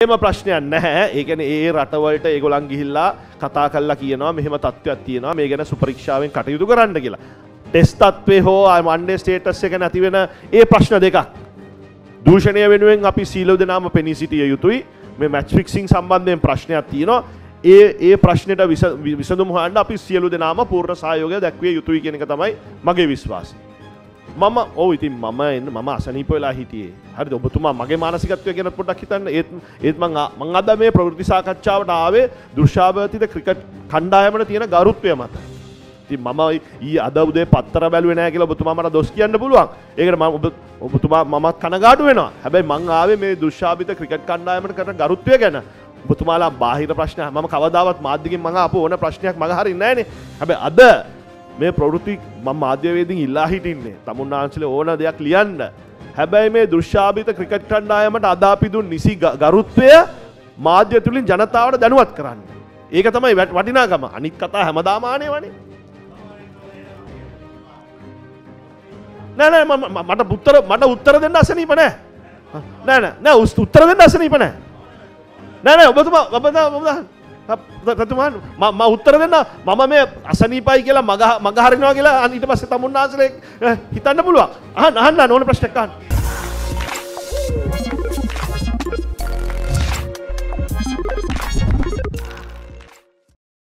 එම ප්‍රශ්නයක් නැහැ. ඒ කියන්නේ ඒ රටවලට ඒගොල්ලන් ගිහිල්ලා කතා කරලා කියනවා මෙහෙම තත්ත්වයක් තියෙනවා මේ ගැන සුපරීක්ෂාවෙන් කටයුතු කරන්න කියලා. ටෙස්ට් තත්ත්වේ හෝ වන්ඩේ ස්ටේටස් එක නැති වෙන ඒ ප්‍රශ්න දෙකක්. දූෂණය වෙනුවෙන් අපි සීලව දෙනාම පෙනී සිටිය යුතුයි. මේ මැච් ෆික්සිං සම්බන්ධයෙන් ප්‍රශ්නයක් තියෙනවා. ඒ ප්‍රශ්නෙට විසඳුම් හොයන්න අපි සියලු දෙනාම පූර්ණ සහයෝගය දැක්විය යුතුයි කියන එක තමයි මගේ විශ්වාසය. ඉතින් මම අසනීප වෙලා හිටියේ. හරිද? ඔබතුමා මගේ මානසිකත්වය ගැන පොඩ්ඩක් හිතන්න. ඒත් මම අද මේ ප්‍රවෘත්ති සාකච්ඡාවට ආවේ දෘශ්‍යාවතිත ක්‍රිකට් කණ්ඩායමට තියෙන ගෞරවය මත. ඉතින් මම අද උදේ පත්තර බැලුවේ නැහැ කියලා ඔබතුමා මට දොස් කියන්න පුළුවන්. ඒකට ඔබතුමා මමත් කනගාටු වෙනවා. හැබැයි මං ආවේ මේ දෘශ්‍යාවිත ක්‍රිකට් කණ්ඩායමට කරන ගෞරවය ගැන. ඔබතුමාලා බාහිර ප්‍රශ්න මම කවදාවත් මාධ්‍යකින් මම ආපු ඕන ප්‍රශ්නයක් මග හරින්නේ නැහනේ. හැබැයි අද මේ ප්‍රවෘත්ති මම මාධ්‍යවේදීන් ඉල්ලා හිටින්නේ තමුන්නාන්සලේ ඕන දෙයක් ලියන්න. හැබැයි මේ දෘශ්‍යාවිත ක්‍රිකට් කණ්ඩායමට අද අපි දුන් නිසි ගරුත්වය මාධ්‍ය තුලින් ජනතාවට දැනුවත් කරන්න. ඒක තමයි වටිනාකම. අනිත් කතා හැමදාම ආනේ වනේ. නෑ මට උත්තර දෙන්න අසනීප නෑ. නෑ උත්තර දෙන්න අසනීප නෑ. නෑ ඔබතුමා මම උත්තර දෙන්න මම මේ අසනීපයි කියලා මග හරිනවා කියලා ඊට පස්සේ තමුන්නාන්සලේ හිතන්න පුළුවන්. අහන්න ඕන ප්‍රශ්නයක් අහන්න.